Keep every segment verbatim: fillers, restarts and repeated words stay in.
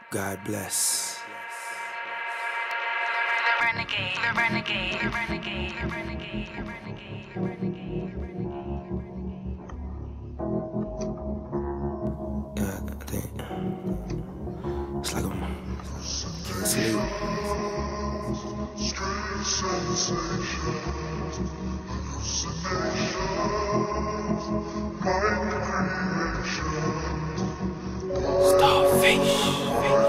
God bless. The renegade, the renegade, the renegade, the renegade, the renegade, the renegade, the renegade. Yeah, I think it's like I'm can't sleep. Strange sensations, hallucinations, mind creation. Starvation.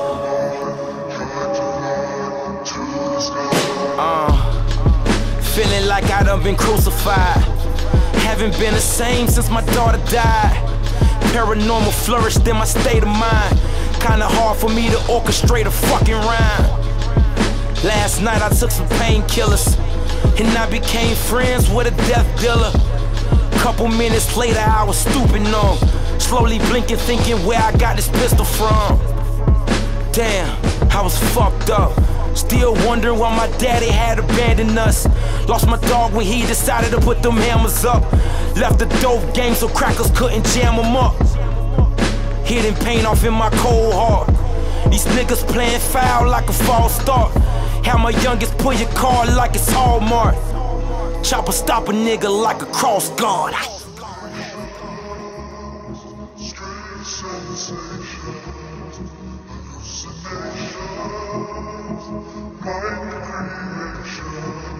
Uh, feeling like I done been crucified. Haven't been the same since my daughter died. Paranormal flourished in my state of mind. Kinda hard for me to orchestrate a fucking rhyme. Last night I took some painkillers, and I became friends with a death dealer. Couple minutes later I was stooping on, slowly blinking, thinking where I got this pistol from. Damn, I was fucked up. Still wondering why my daddy had abandoned us. Lost my dog when he decided to put them hammers up. Left the dope game so crackers couldn't jam them up. Hitting pain off in my cold heart. These niggas playing foul like a false start. Have my youngest pull your car like it's Hallmark. Chopper stop a nigga like a cross guard. strange sensations, hallucinations, mind creation.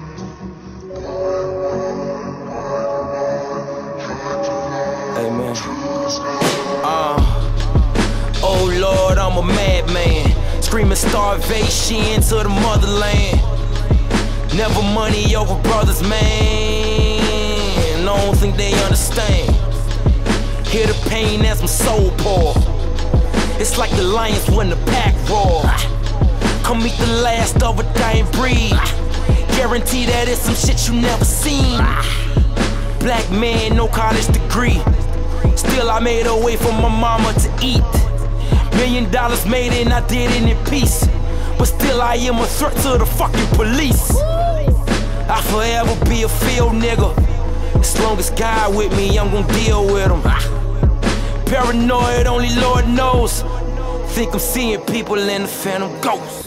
Amen. Uh, oh Lord, I'm a madman, screaming starvation to the motherland. Never money over brothers, man. I don't think they understand. Hear the pain as my soul pour. It's like the lions when the pack roar. Come meet the last of a dying breed. Guarantee that it's some shit you never seen. Black man, no college degree. Still I made a way for my mama to eat. Million dollars made and I did it in peace. But still I am a threat to the fucking police. I forever be a field nigga. As long as God with me, I'm gon' deal with him. Paranoid, only Lord knows. Think I'm seeing people in the phantom ghost.